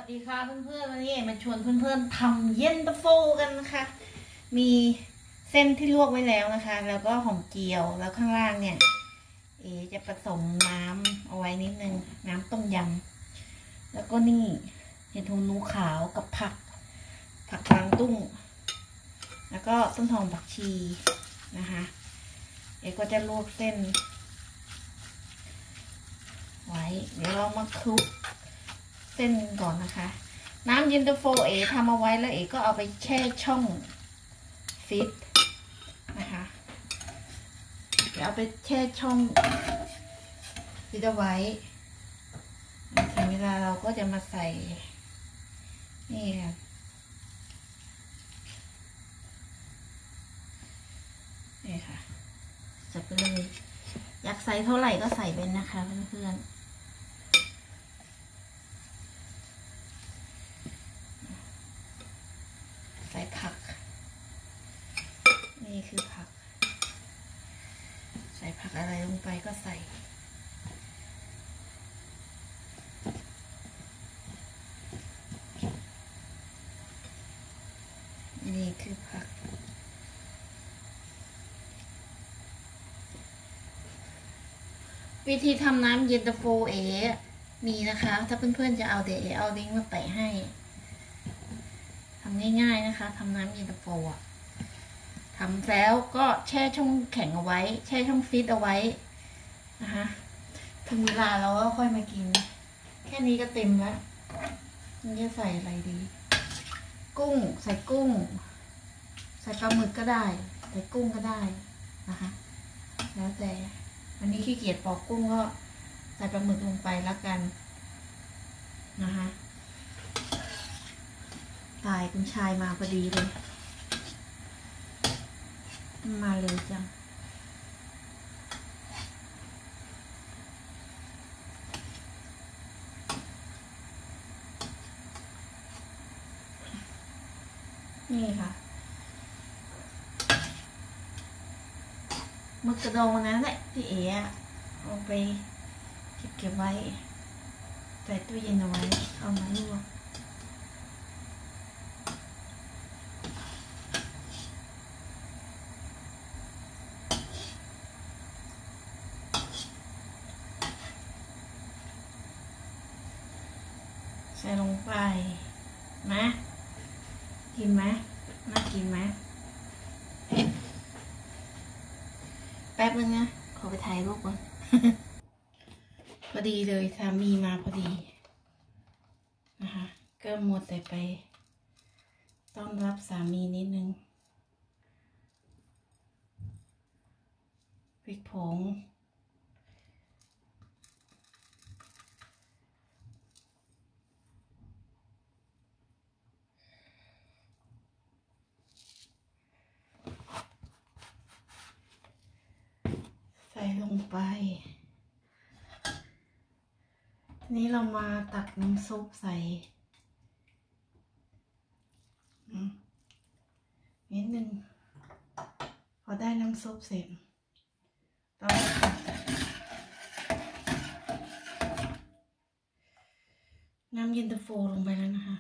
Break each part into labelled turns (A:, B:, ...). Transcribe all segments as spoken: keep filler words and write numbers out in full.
A: วัสดีค่ะเพื่อนๆวันนี้มาชวนเพื่อนๆทำเย็นตาโฟกันนะคะมีเส้นที่ลวกไว้แล้วนะคะแล้วก็หอมเจียวแล้วข้างล่างเนี่ยเอจะผสมน้ำเอาไว้นิดนึงน้ำต้มยำแล้วก็นี่เห็ดหูหนูขาวกับผักผักกวางตุ้งแล้วก็ต้นหอมผักชีนะคะเอก็จะลวกเส้นไว้เดี๋ยวเรามาคลุกเส้นก่อนนะคะน้ำเย็นตาโฟเอทำเอาไว้แล้วเอก็เอาไปแช่ช่องฟิตนะคะเดี๋ยวเอาไปแช่ช่องฟิตเอาไว้ถึงเวลาเราก็จะมาใส่นี่ค่ะนี่ค่ะใส่ไปเลยอยากใส่เท่าไหร่ก็ใส่ไปนะคะเพื่อนๆใส่ผักนี่คือผักใส่ผักอะไรลงไปก็ใส่นี่คือผักวิธีทำน้ำเย็นตาโฟเอมีนะคะถ้าเพื่อนๆจะเอาเดี๋ยวเอเอาลิงก์มาแปะให้ทำง่ายๆนะคะทำน้ำเย็นตาโฟอ่ะทำแล้วก็แช่ช่องแข็งเอาไว้แช่ช่องฟิตเอาไว้นะคะถึงเวลาเราก็ค่อยมากินแค่นี้ก็เต็มแล้วนี่จะใส่อะไรดีกุ้งใส่กุ้งใส่ปลาหมึกก็ได้ใส่กุ้งก็ได้นะคะแล้วแต่วันนี้ขี้เกียจปอกกุ้งก็ใส่ปลาหมึกลงไปแล้วกันนะคะตายคุณชายมาพอดีเลยมาเลยจังนี่ค่ะหมึกกระดองนั้นแหละที่เอ๋เอาไปเก็บไว้ใส่ตู้เย็นเอาไว้เอามาลวกใส่ลงไปนะกินไหมน่ากินไหมแป๊บนึงนะขอไปถ่ายรูปก่อน พอดีเลยสามีมาพอดีนะคะก็มัวแต่ไปต้อนรับสามีนิดนึงพริกผงใส่ลงไปทีนี้เรามาตักน้ำซุปใส่นิดนึงพอได้น้ำซุปเสร็จเราตักน้ำเย็นตาโฟลงไปแล้วนะคะ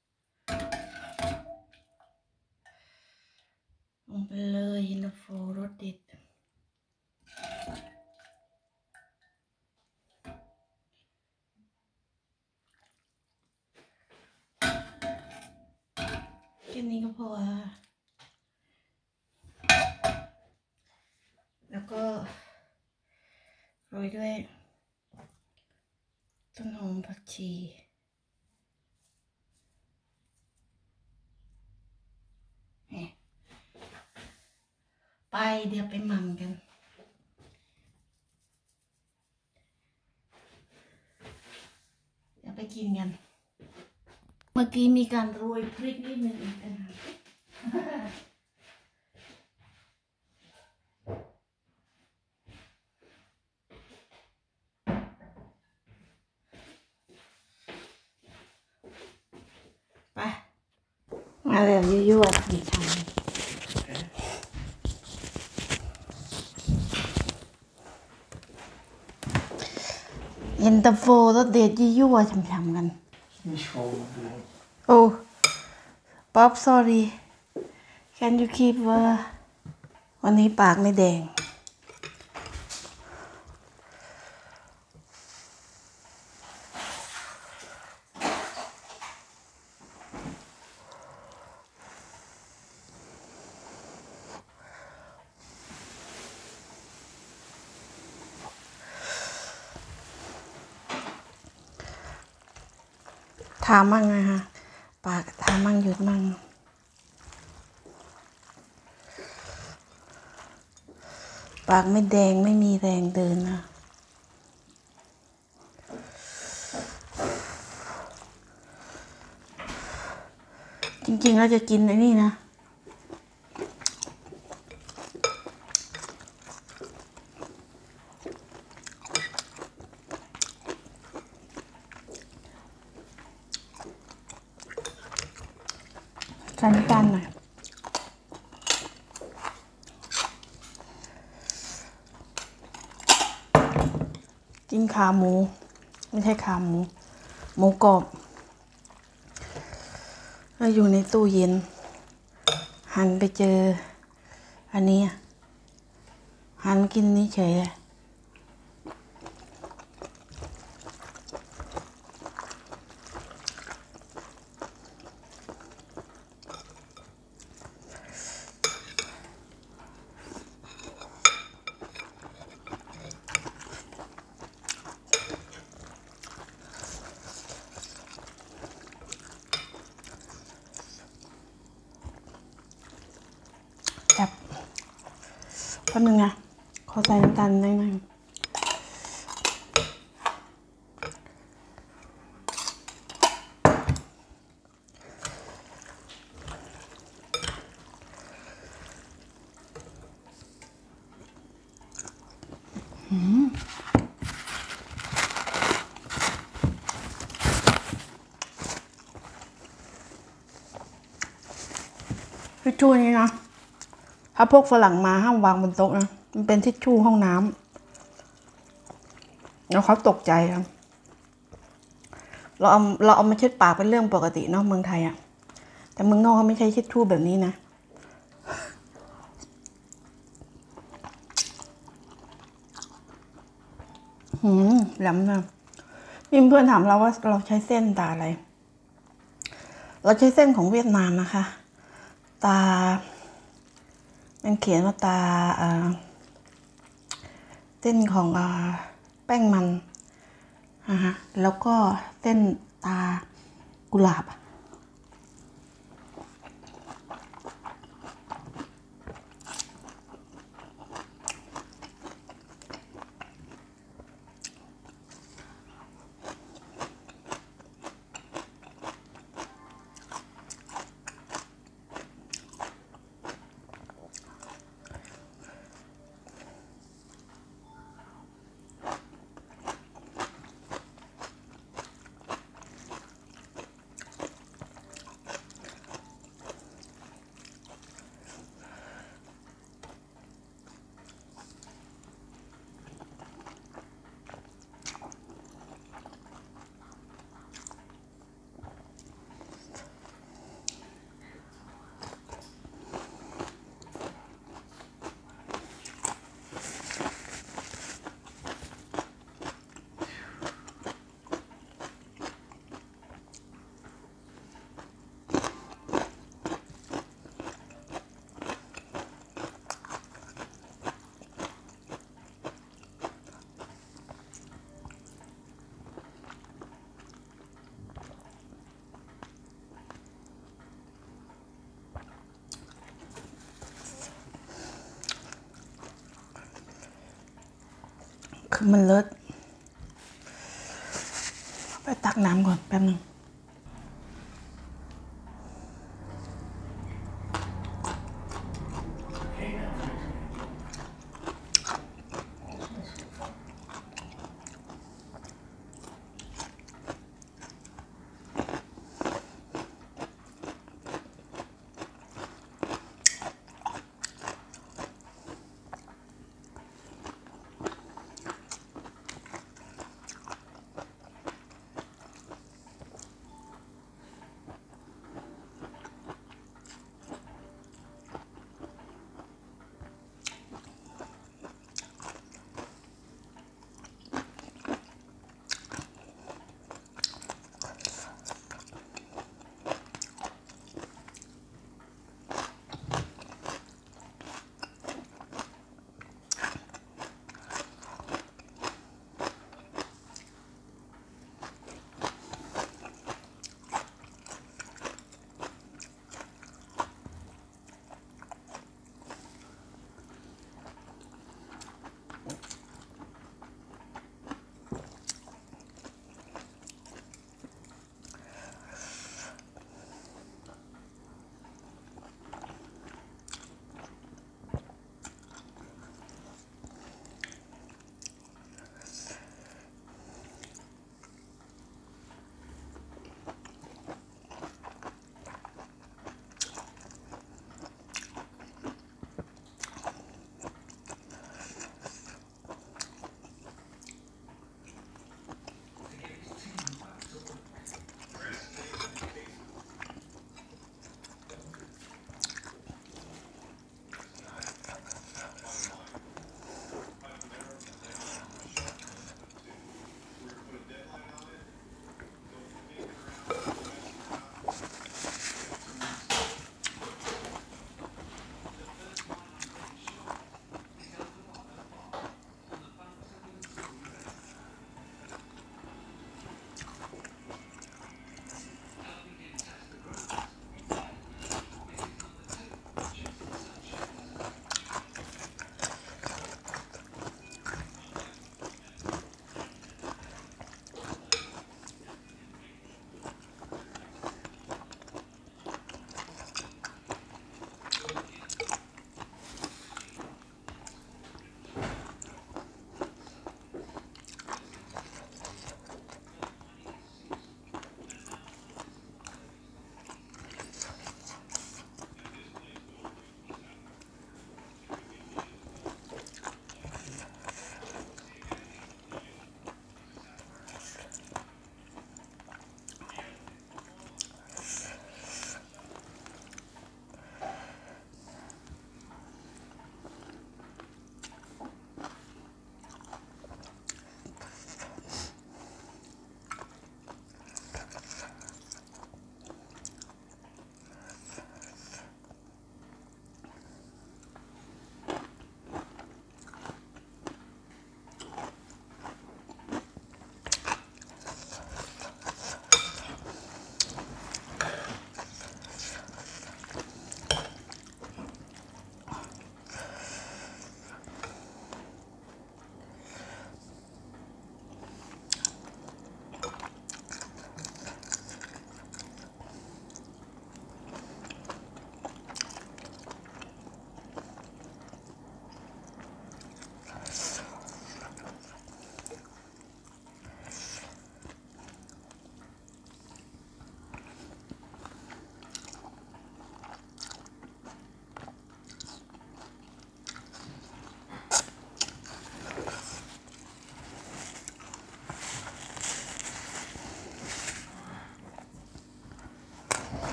A: ลงไปเลยเย็นตาโฟรสเด็ดแค่นี้ก็พอแล้วก็โรยด้วยต้นหอมผักชีไปเดี๋ยวไปหมั่นกันเดี๋ยวไปกินกันเมื่อกี้มีการโรยพริกนิดนึงอีกนะไปมาแล้วยั่วๆดีชังเย็นตาโฟรสเด็ดยั่วๆฉ่ำๆกัน
B: Nicht vorgesehen.
A: Oh, Bob sorry can you keep ว่าวันนี้ปากไม่แดงทามั่งนะคะปากทามั่งหยุดมั่งปากไม่แดงไม่มีแรงเดินนะจริงๆเราจะกินไอ้นี่นะใส่น้ำตาลหน่อยกินขาหมูไม่ใช่ขาหมูหมูกรอบแล้วอยู่ในตู้เย็นหันไปเจออันนี้หันกินนี้เฉยเลยแบบแป๊บนึงนะขอใส่น้ำตาลได้ไหมทิชชู่นี้นะถ้าพวกฝรั่งมาห้ามวางบนโต๊ะนะมันเป็นทิชชู่ห้องน้ำแล้วเขาตกใจครับเราเอาเราเอามาเช็ดปากเป็นเรื่องปกติเนาะเมืองไทยอะแต่เมืองนอกเขาไม่ใช่ทิชชู่แบบนี้นะหืมแหลมนะมีเพื่อนถามเราว่าเราใช้เส้นตาอะไรเราใช้เส้นของเวียดนามนะคะตามันเขียนว่าตาเส้นของแป้งมันนะฮะแล้วก็เส้นตากุหลาบคือมันเลิศไปตักน้ำก่อนแป๊บนึง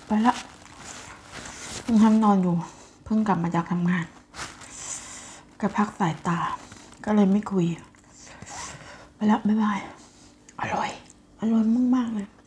A: ไปละเพิ่งทำนอนอยู่เพิ่งกลับมาจากทำงานก็พักสายตาก็เลยไม่คุยไปละบ๊ายบายอร่อยอร่อยมากๆเลย